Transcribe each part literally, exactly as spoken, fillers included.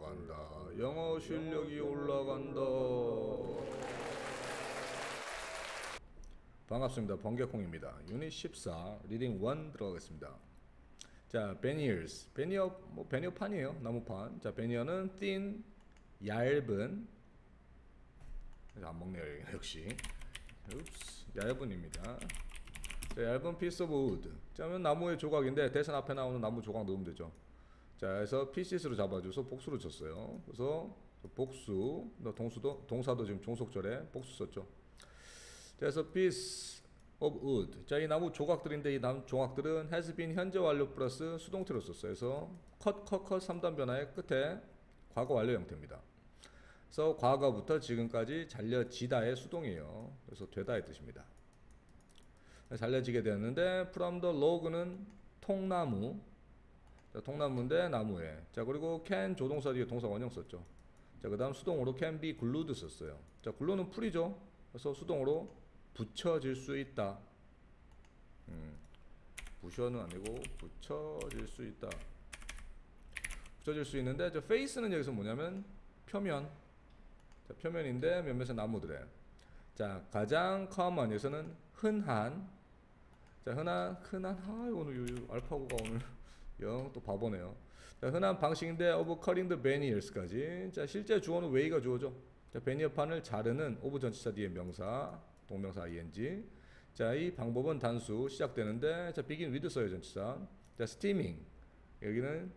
올라간다. 영어 실력이 올라간다. 반갑습니다. 번개콩입니다. 유닛 십사 리딩 일 들어가겠습니다. 자, 베니어스. 베니어 뭐 베니어판이에요. 나무판. 자, 베니어는 thin 얇은, 안 먹네요 역시. 읍스, 얇은입니다. 자, 얇은 piece of wood. 자, 그러면 나무의 조각인데 대신 앞에 나오는 나무 조각 넣으면 되죠. 자, 그래서 pieces로 잡아줘서 복수로 쳤어요. 그래서 복수, 동수도 동사도 지금 종속절에 복수 썼죠. 그래서 piece of wood. 자, 이 나무 조각들인데 이 나무 조각들은 has been 현재 완료 플러스 수동태로 썼어요. 그래서 cut, cut, cut 삼 단 변화의 끝에 과거 완료 형태입니다. 그래서 과거부터 지금까지 잘려지다의 수동이에요. 그래서 되다의 뜻입니다. 잘려지게 되었는데 from the log는 통나무. 자, 통나무인데 나무에. 자, 그리고 can 조동사 뒤에 동사 원형 썼죠. 자, 그 다음 수동으로 can be glued 썼어요. 자, glue는 풀이죠. 그래서 수동으로 붙여질 수 있다. 음, 부셔는 아니고 붙여질 수 있다. 붙여질 수 있는데, 저 face는 여기서 뭐냐면 표면. 자, 표면인데 몇몇의 나무들에. 자, 가장 common 에서는 흔한. 자, 흔한 흔한 아 오늘 알파고가 오늘 영 또 바보네요. 자, 흔한 방식인데 of cutting the veneers까지. 자, 실제 주어는 way가 주어죠. 자, 베니어판을 자르는 of 전치사 뒤에 명사, 동명사 ing. 자, 이 방법은 단수 시작되는데, 자, begin with 써요 전치사. 자, steaming. 여기는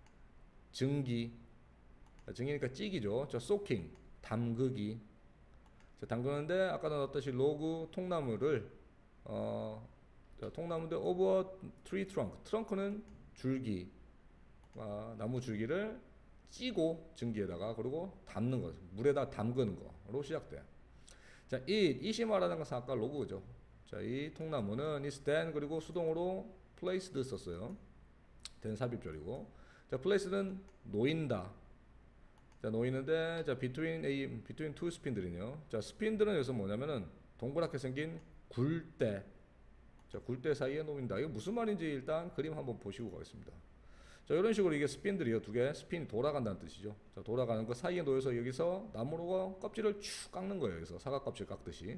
증기. 자, 증기니까 찌기죠. 자, soaking. 담그기. 자, 담그는데 아까 넣었듯이 로그 통나무를 어, 자, 통나무인데 over tree trunk. 트렁크는 줄기. 아, 나무 줄기를 찌고 증기에다가 그리고 담는 거, 물에다 담그는 거로 시작돼. 자, it, it이 말하는 것은 아까 로그죠. 자, 이 통나무는 is then 그리고 수동으로 placed 썼어요. then 삽입절이고. 자, place는 놓인다. 자, 놓이는데, 자, between a, between two spin들이네요. 자, 스핀들은 여기서 뭐냐면은 동그랗게 생긴 굴대. 자, 굴대 사이에 놓인다. 이거 무슨 말인지 일단 그림 한번 보시고 가겠습니다. 자, 이런 식으로 이게 스핀들이요. 두 개. 스핀이 돌아간다는 뜻이죠. 자, 돌아가는 거 사이에 놓여서 여기서 나무로 껍질을 축 깎는 거예요. 여기서 사과 껍질 깎듯이.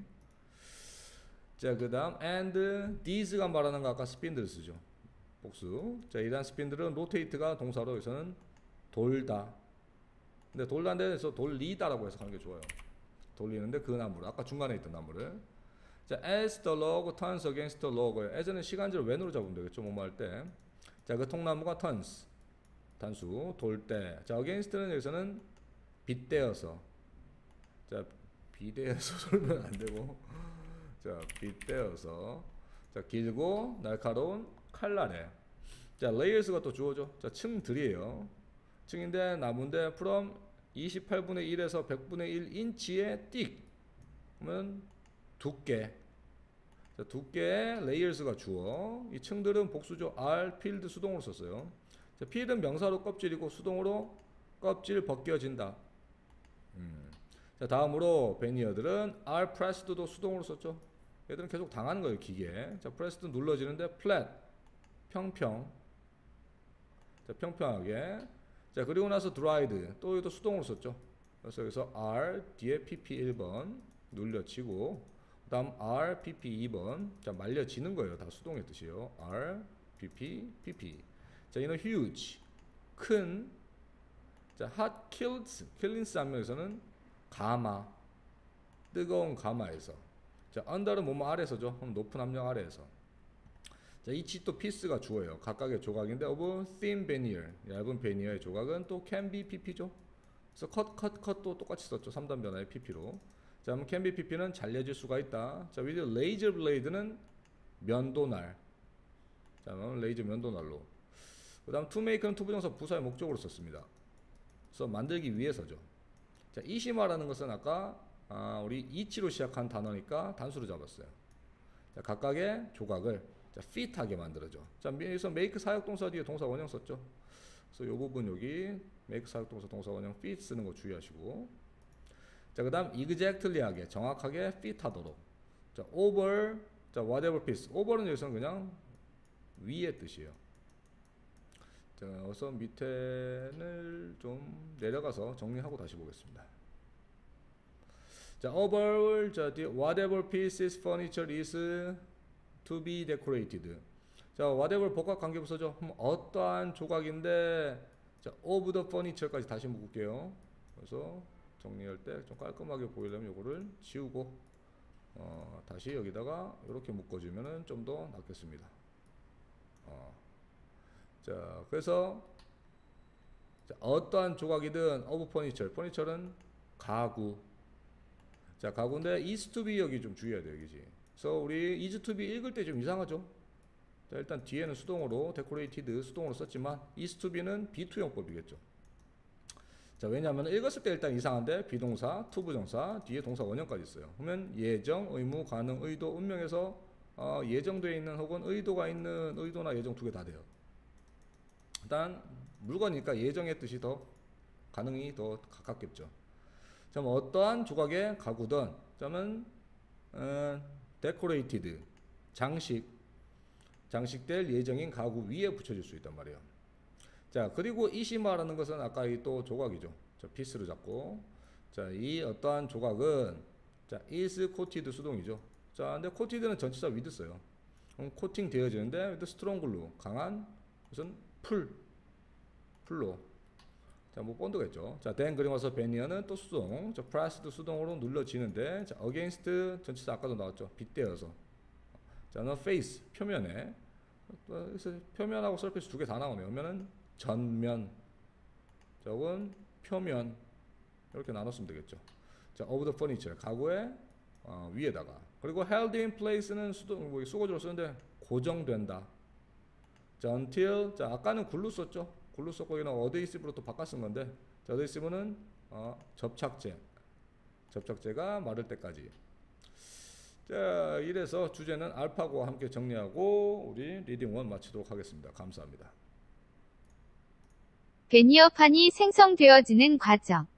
자, 그 다음 and these가 말하는 거 아까 스핀들 쓰죠. 복수. 자, 이러한 스핀들은 rotate가 동사로 여기서는 돌다. 근데 돌다인데서 돌리다라고 해서 가는 게 좋아요. 돌리는데 그 나무를, 아까 중간에 있던 나무를. 자, as the log turns against the log. as는 시간제를 when으로 잡으면 되겠죠. 뭐뭐 할 때. 자, 그 통나무가 turns. 단수, 돌 때. 자, against는 여기서는 빗대어서. 자, 비대어서 설면 안 되고. 자, 빗대어서. 자, 길고 날카로운 칼날에. 자, layers가 또 주어져. 자, 층들이에요. 층인데 나무인데 from 이십팔분의 일에서 백분의 일 인치의 thick. 그러면 두께. 자, 두께의 layers가 주어. 이 층들은 복수죠. are, peeled 수동으로 썼어요. 자, peeled은 명사로 껍질이고 수동으로 껍질 벗겨진다. 음. 자, 다음으로 베니어들은 are pressed도 수동으로 썼죠. 얘들은 계속 당하는 거예요, 기계에. 자, pressed 눌러지는데 flat, 평평. 자, 평평하게. 자, 그리고 나서 dried, 또 이것도 수동으로 썼죠. 그래서 여기서 R 뒤에 pp 일 번 눌려치고, 그 다음 R, pp 이 번. 자, 말려지는 거예요. 다 수동의 뜻이에요. R, pp, pp. 자, 이는 huge, 큰. 자, hot killed, killings 하면서는 가마, 뜨거운 가마에서. 자, under는 뭐뭐 아래서죠. 그럼 높은 압력 아래에서. 자, 이치 또 피스가 주어요. 각각의 조각인데 of thin veneer, 얇은 베니어의 조각은 또 can be pp죠. 그래서 cut, cut, cut도 똑같이 썼죠. 삼 단 변화의 pp로. 자, 그럼 can be pp는 잘려질 수가 있다. 자, with razor blade는 면도날. 자, 그럼 레이저 면도날로. 그 다음 to make는 투부정사 부사의 목적으로 썼습니다. 그래서 만들기 위해서죠. 자, it이 말하는 것은 아까 아, 우리 이치로 시작한 단어니까 단수로 잡았어요. 자, 각각의 조각을 자, fit하게 만들어줘. 자, 여기서 make 사역동사 뒤에 동사 원형 썼죠. 그래서 요 부분 여기 make 사역동사 동사 원형 fit 쓰는 거 주의하시고. 자, 그 다음 exactly하게 정확하게 fit하도록. 자, over, 자, whatever piece. over는 여기서는 그냥 위의 뜻이에요. 자, 자, 어서 밑에를 좀 내려가서 정리하고 다시 보겠습니다. 자, overall, 자, whatever pieces furniture is to be decorated. 자, whatever 복합 관계부서죠. 그럼 어떠한 조각인데, 자, of the furniture까지 다시 묶을게요. 그래서 정리할 때 좀 깔끔하게 보이려면 이거를 지우고 어, 다시 여기다가 이렇게 묶어주면은 좀 더 낫겠습니다. 어. 자, 그래서 자, 어떠한 조각이든 of furniture, furniture는 가구. 자, 가구인데 is to be 여기 좀 주의해야 돼요, 여기지. 그래서 우리 is to be 읽을 때 좀 이상하죠. 자, 일단 뒤에는 수동으로 decorated 수동으로 썼지만 is to be는 비투용법이겠죠. 자, 왜냐하면 읽었을 때 일단 이상한데 비동사, 투부정사, 뒤에 동사 원형까지 있어요. 그러면 예정, 의무, 가능, 의도, 운명에서 어, 예정되어 있는 혹은 의도가 있는 의도나 예정 두 개 다 돼요. 일단 물건이니까 예정의 뜻이 더 가능이 더 가깝겠죠. 자, 뭐 어떠한 조각의 가구든 그러면 어, decorated 장식 장식될 예정인 가구 위에 붙여줄 수 있단 말이에요. 자, 그리고 이시 말하는 것은 아까 이 또 조각이죠. 자, 피스를 잡고 자, 이 어떠한 조각은 자, is coated 수동이죠. 자, 근데 coated는 전치사 with 써요. 그럼 코팅 되어지는데 with strong glue 강한 무슨 풀 풀로 자, 뭐 본드겠죠. 자, then 그리고 와서 베니어는 또 수동. 자, pressed 수동으로 눌러지는데 자, against 전치사 아까도 나왔죠. 빗대어서. 자, no face 표면에 그래서 표면하고 surface 두 개 다 나오네요. 그러면은 전면, 저건 표면 이렇게 나눴으면 되겠죠. 자, of the furniture 가구의 어, 위에다가 그리고 held in place는 수동 뭐 수고주로 쓰는데 고정된다. 자, until 자 아까는 glue 썼죠. glue 썼고 여기는 adhesive로 또 바꿔 쓴 건데 자, adhesive는 어, 접착제, 접착제가 마를 때까지. 자, 이래서 주제는 알파고와 함께 정리하고 우리 리딩 일 마치도록 하겠습니다. 감사합니다. 베니어판이 생성되어지는 과정.